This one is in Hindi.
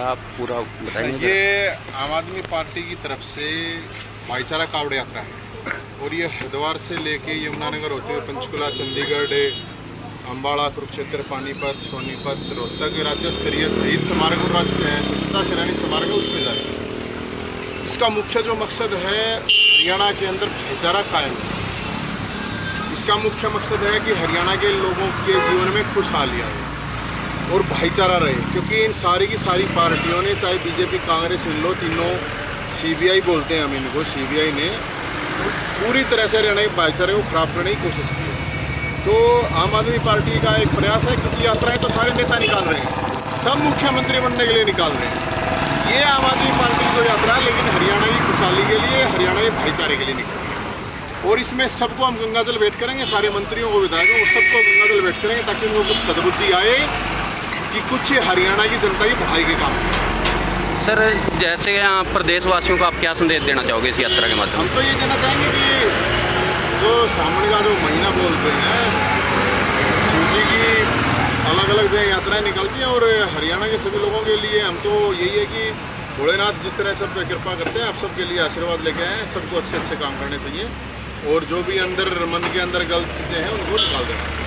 आप पूरा बताएंगे? ये आम आदमी पार्टी की तरफ से भाईचारा कावड़ यात्रा है और ये हरिद्वार से लेके यमुनानगर होते हुए पंचकुला, चंडीगढ़, अम्बाड़ा, कुरुक्षेत्र, पानीपत, सोनीपत, रोहतक राज्य स्तरीय शहीद स्मारक और स्वतंत्रता सेनानी स्मारक उस पर जाए। इसका मुख्य जो मकसद है हरियाणा के अंदर भाईचारा कायम है। इसका मुख्य मकसद है कि हरियाणा के लोगों के जीवन में खुशहाली आए और भाईचारा रहे, क्योंकि इन सारी की सारी पार्टियों ने, चाहे बीजेपी, कांग्रेस, इन लो तीनों, सीबीआई बोलते हैं हम इनको, सीबीआई ने पूरी तरह से हरियाणा के भाईचारे को खराब करने की कोशिश की है। तो आम आदमी पार्टी का एक प्रयास है कि यात्राएं तो सारे नेता निकाल रहे हैं, सब मुख्यमंत्री बनने के लिए निकाल रहे हैं। ये आम आदमी पार्टी की तो यात्रा है, लेकिन हरियाणा की खुशहाली के लिए, हरियाणा के भाईचारे के लिए निकल रही है। और इसमें सबको हम गंगाजल भेंट करेंगे, सारे मंत्रियों को, विधायकों को, सबको गंगाजल भेंट करेंगे ताकि उनको कुछ सद्बुद्धि आए कि कुछ हरियाणा की जनता की भलाई के काम। सर, जैसे यहाँ प्रदेशवासियों को आप क्या संदेश देना चाहोगे इस यात्रा के माध्यम? हम तो ये कहना चाहेंगे कि जो सामने का जो महीना बोलते हैं, सूची की अलग अलग जो यात्राएं निकलती हैं और हरियाणा के सभी लोगों के लिए हम तो यही है कि भोलेनाथ जिस तरह सब पे कृपा करते हैं, आप सबके लिए आशीर्वाद लेके आए, सबको अच्छे अच्छे काम करने चाहिए और जो भी अंदर मन के अंदर गलत चीज़ें हैं उनको निकाल देना।